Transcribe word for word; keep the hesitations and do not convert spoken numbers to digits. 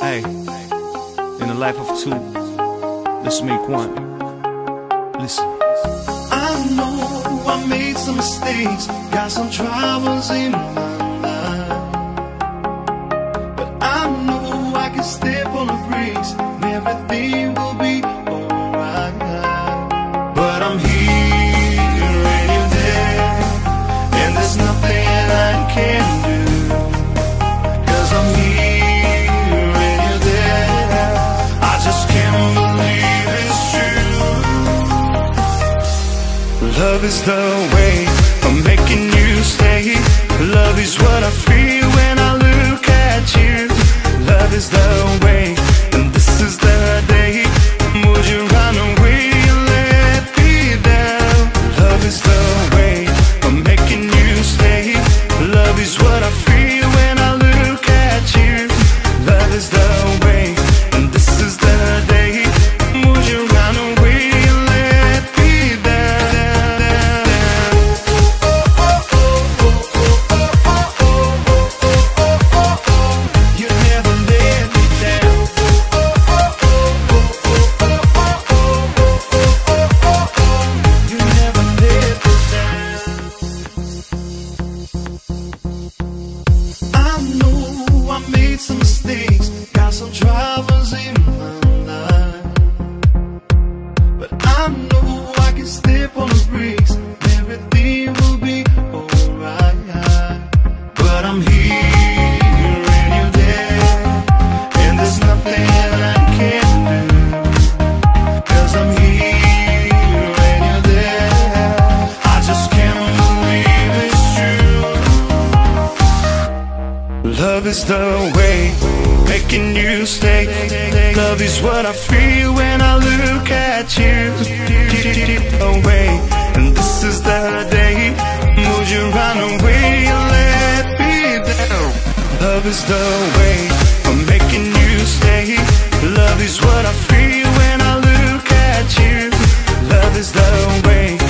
Hey, in the life of two, let's make one. Listen. I know I made some mistakes, got some troubles in my life, but I know I can step on the brakes and everything will be alright. But I'm here and you're there, and there's nothing I can do, 'cause I'm here and you're there. I just can't believe it's true. Love is the way I'm making you stay. Love is what I feel when I look at you. Love is the way, and this is the day. Would you run away and let me down? Love is the way I'm making you stay. Love is what I feel when I look at you. Love is the way, and this is the day. Would you run away and let me down? You never let me down. You never let me down. I know I made some mistakes, got some troubles in my life, but I know I can step on the brakes, everything will be alright. But I'm here and you're there, and there's nothing I can do, 'cause I'm here and you're there. I just can't believe it's true. Love is the way, making you stay. Love is what I feel when I look at you. Away, and this is the day. Would you run away and let me down? Love is the way I'm making you stay. Love is what I feel when I look at you. Love is the way.